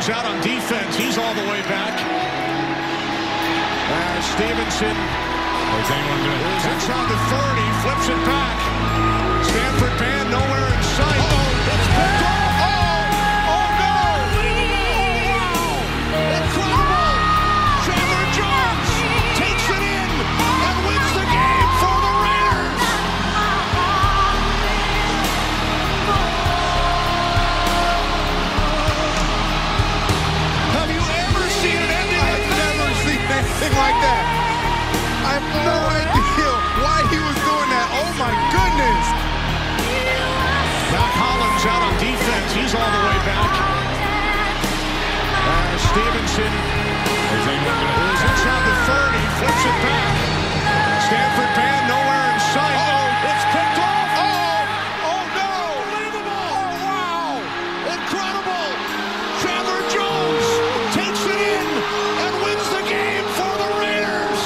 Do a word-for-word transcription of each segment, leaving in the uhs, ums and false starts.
Collins out on defense. He's all the way back. As Stevenson is anyone going to is inside the thirty, flips it back. Stanford man nowhere in sight. Oh, it's picked off. Oh, oh no! Incredible! Chandler Jones takes it in and wins the game for the Raiders. Have you ever seen an ending like that? I've never seen anything like that. I have no idea why he was doing that. Oh my goodness! Now Collins out on defense. He's all the way back. As Stevenson is anyone going to is inside the thirty, flips it back. Stanford man nowhere in sight. Uh-oh, it's picked off. Oh, oh no! Unbelievable! Oh wow! Incredible! Chandler Jones takes it in and wins the game for the Raiders.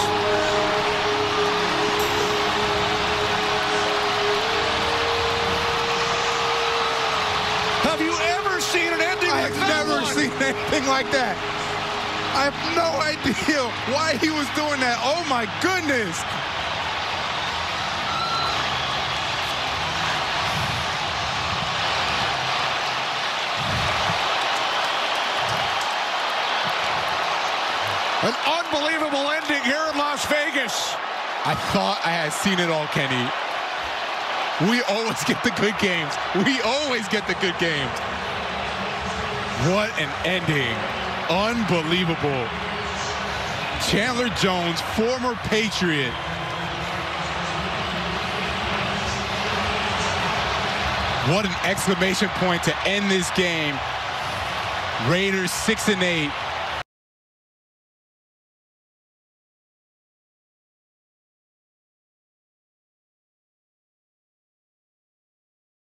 Have you ever seen an ending like I've that never one? seen anything like that. I have no idea why he was doing that. Oh my goodness! An unbelievable ending here in Las Vegas. I thought I had seen it all, Kenny. We always get the good games. We always get the good games. What an ending. Unbelievable. Chandler Jones, former Patriot. What an exclamation point to end this game. Raiders six and eight.